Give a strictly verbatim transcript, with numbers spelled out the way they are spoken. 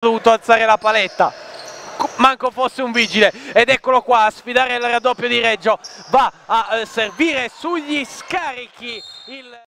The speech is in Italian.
dovuto alzare la paletta, manco fosse un vigile, ed eccolo qua a sfidare il raddoppio di Reggio, va a eh, servire sugli scarichi il...